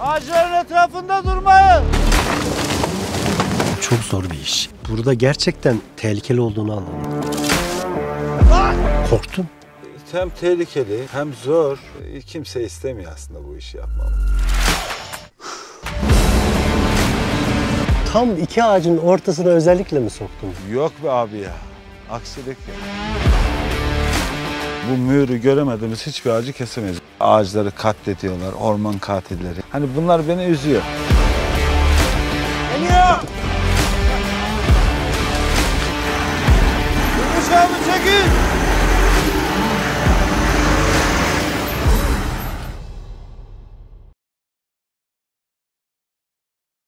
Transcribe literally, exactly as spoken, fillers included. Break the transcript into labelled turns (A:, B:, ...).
A: Ağaçların etrafında durmayın.
B: Çok zor bir iş. Burada gerçekten tehlikeli olduğunu anladım. Korktun.
A: Hem tehlikeli hem zor. Kimse istemiyor aslında bu işi yapmamı.
B: Tam iki ağacın ortasına özellikle mi soktun?
A: Yok be abi ya. Aksilik ya. Bu mühürü göremediğimiz hiçbir ağacı kesemeyiz. Ağaçları katlediyorlar, orman katilleri. Hani bunlar beni üzüyor.
C: Geliyor!